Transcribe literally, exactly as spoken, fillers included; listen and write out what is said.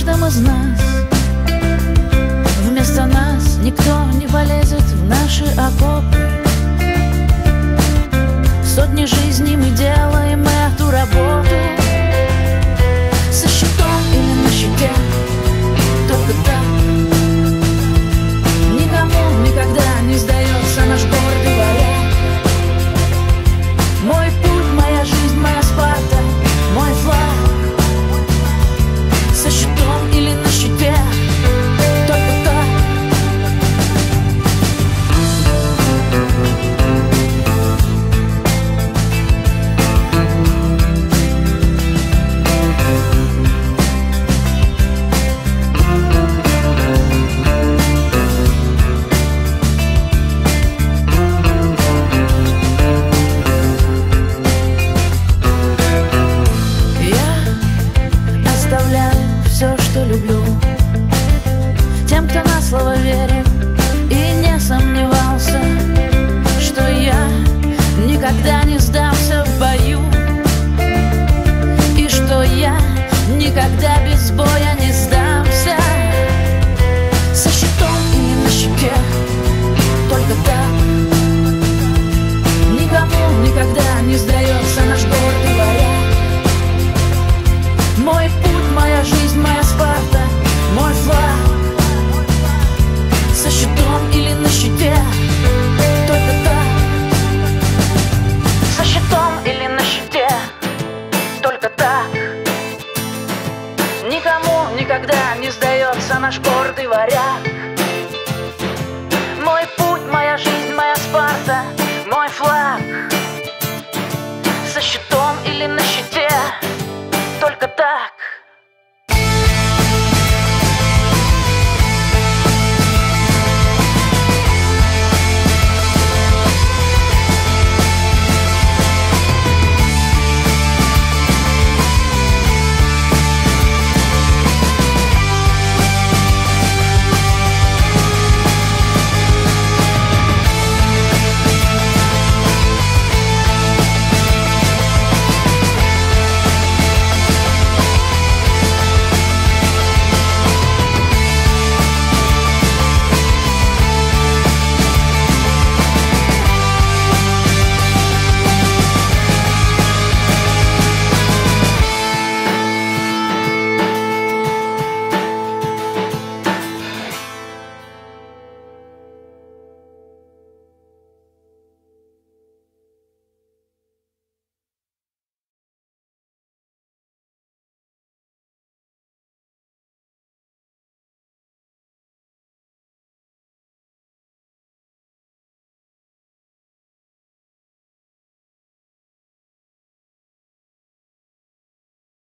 каждом из нас. Вместо нас никто не полезет в наши окопы. Сотни жизней мы делаем эту работу. Со щитом или на щите, только так. Никому никогда не сдается наш гордый варяг. Мой путь, моя жизнь, моя Спарта, мой флаг. Со щитом или на щите, только так. Все, что люблю, тем, кто на слово верит и не сомневался, что я никогда не сдамся в бою, и что я никогда без боя не сдамся. Со щитом или на щите, только так. Никому никогда не сдается наш гордый варяг. Мой путь, моя жизнь, моя Спарта, мой флаг. Со щитом или на щите, только так. Со щитом или на щите, только так. Никому никогда не сдается наш гордый варяг.